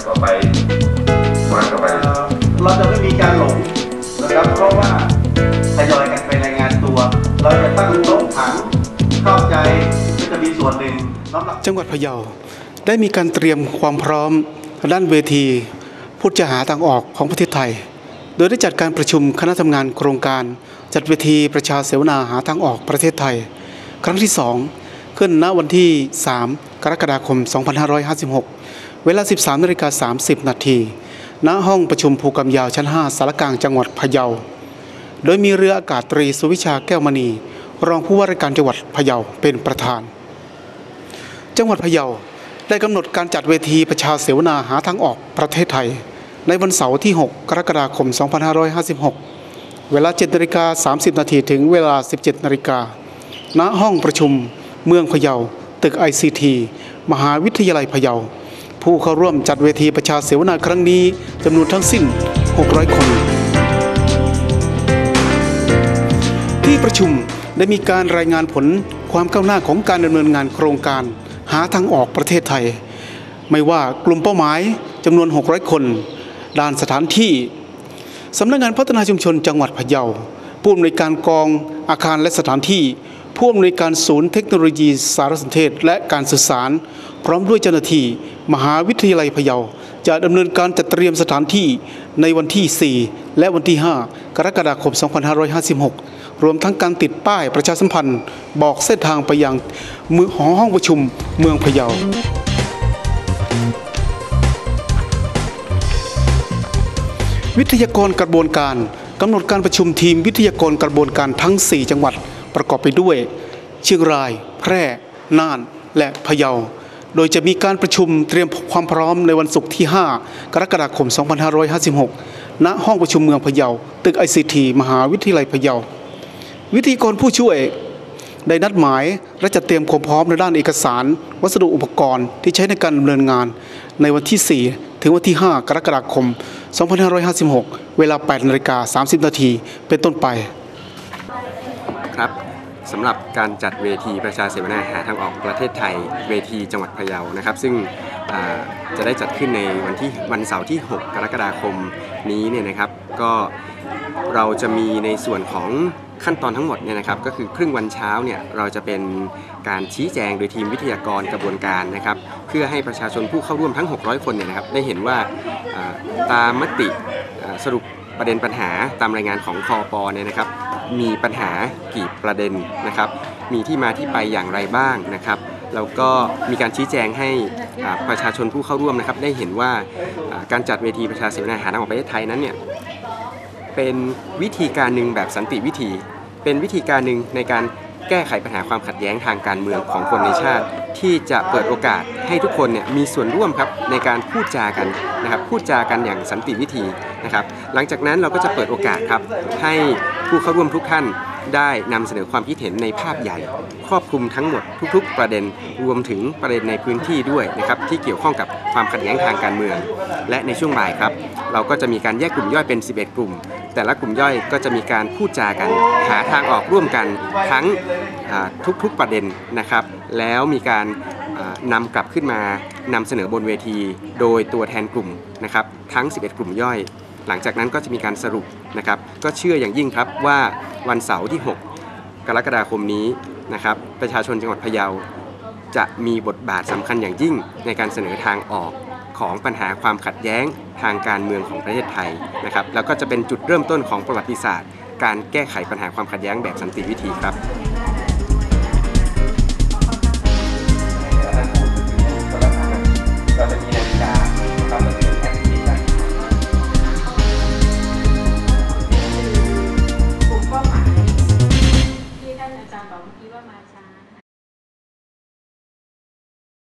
ต่อไปวันต่อไปเราจะไม่มีการหลงนะครับเพราะว่าทยอยกันไปรายงานตัวเราจะตั้งโต๊ะถังเข้าใจก็จะมีส่วนหนึ่งจังหวัดพะเยาได้มีการเตรียมความพร้อมด้านเวทีพุทธหาทางออกของประเทศไทยโดยได้จัดการประชุมคณะทำงานโครงการจัดเวทีประชาเสวนาหาทางออกประเทศไทยครั้งที่2ขึ้นณวันที่3กรกฎาคม2556เวลา 13:30 น.ณห้องประชุมภูกำยาวชั้น5สารกลางจังหวัดพะเยาโดยมีเรืออากาศตรีสุวิชาแก้วมณีรองผู้ว่าราชการจังหวัดพะเยาเป็นประธานจังหวัดพะเยาได้กำหนดการจัดเวทีประชาเสวนาหาทางออกประเทศไทยในวันเสาร์ที่6กรกฎาคม2556เวลา 7:30 น.ถึงเวลา 17:00 น.ณห้องประชุมเมืองพะเยาตึก ICT มหาวิทยาลัยพะเยาผู้เข้าร่วมจัดเวทีประชาเสวนาครั้งนี้จำนวนทั้งสิ้น600คนที่ประชุมได้มีการรายงานผลความก้าวหน้าของการดำเนินงานโครงการหาทางออกประเทศไทยไม่ว่ากลุ่มเป้าหมายจำนวน600คนด้านสถานที่สำนักงานพัฒนาชุมชนจังหวัดพะเยาผู้อำนวยการกองอาคารและสถานที่ผู้อำนวยการศูนย์เทคโนโลยีสารสนเทศและการสื่อสารพร้อมด้วยเจ้าหน้าที่มหาวิทยาลัยพะเยาจะดำเนินการจัดเตรียมสถานที่ในวันที่4และวันที่5กรกฎาคม2556รวมทั้งการติดป้ายประชาสัมพันธ์บอกเส้นทางไปยังห้องประชุมเมืองพะเยาวิทยากรกระบวนการกำหนดการประชุมทีมวิทยากรกระบวนการทั้ง4จังหวัดประกอบไปด้วยเชียงรายแพร่น่านและพะเยาโดยจะมีการประชุมเตรียมความพร้อมในวันศุกร์ที่5กรกฎาคม2556ณห้องประชุมเมืองพะเยาตึก ICT มหาวิทยาลัยพะเยาวิทยากรผู้ช่วยได้นัดหมายและจัดเตรียมความพร้อมในด้านเอกสารวัสดุอุปกรณ์ที่ใช้ในการดำเนินงานในวันที่4ถึงวันที่5กรกฎาคม2556เวลา 8:30 น.เป็นต้นไปครับสำหรับการจัดเวทีประชาเสวนาหาทางออกประเทศไทยเวทีจังหวัดพะเยานะครับซึ่งจะได้จัดขึ้นในวันเสาร์ที่6กรกฎาคมนี้เนี่ยนะครับก็เราจะมีในส่วนของขั้นตอนทั้งหมดเนี่ยนะครับก็คือครึ่งวันเช้าเนี่ยเราจะเป็นการชี้แจงโดยทีมวิทยากรกระบวนการนะครับเพื่อให้ประชาชนผู้เข้าร่วมทั้ง600คนเนี่ยนะครับได้เห็นว่าตามมติสรุปประเด็นปัญหาตามรายงานของคป.เนี่ยนะครับมีปัญหากี่ประเด็นนะครับมีที่มาที่ไปอย่างไรบ้างนะครับแล้วก็มีการชี้แจงให้ประชาชนผู้เข้าร่วมนะครับได้เห็นว่าการจัดเวทีประชาเสวนาหาทางออกประเทศไทยนั้นเนี่ยเป็นวิธีการหนึ่งแบบสันติวิธีเป็นวิธีการหนึ่งในการแก้ไขปัญหาความขัดแย้งทางการเมืองของคนในชาติที่จะเปิดโอกาสให้ทุกคนเนี่ยมีส่วนร่วมครับในการพูดจากันนะครับพูดจากันอย่างสันติวิธีนะครับหลังจากนั้นเราก็จะเปิดโอกาสครับให้ผู้เข้าร่วมทุกท่านได้นำเสนอความคิดเห็นในภาพใหญ่ครอบคลุมทั้งหมดทุกๆประเด็นรวมถึงประเด็นในพื้นที่ด้วยนะครับที่เกี่ยวข้องกับความขัดแย้งทางการเมืองและในช่วงบ่ายครับเราก็จะมีการแยกกลุ่มย่อยเป็น11กลุ่มแต่ละกลุ่มย่อยก็จะมีการพูดจากันหาทางออกร่วมกันทั้งทุกๆประเด็นนะครับแล้วมีการนำกลับขึ้นมานำเสนอบนเวทีโดยตัวแทนกลุ่มนะครับทั้ง11กลุ่มย่อยหลังจากนั้นก็จะมีการสรุปนะครับก็เชื่ออย่างยิ่งครับว่าวันเสาร์ที่6กรกฎาคมนี้นะครับประชาชนจังหวัดพะเยาจะมีบทบาทสำคัญอย่างยิ่งในการเสนอทางออกของปัญหาความขัดแย้งทางการเมืองของประเทศไทยนะครับแล้วก็จะเป็นจุดเริ่มต้นของประวัติศาสตร์การแก้ไขปัญหาความขัดแย้งแบบสันติวิธีครับ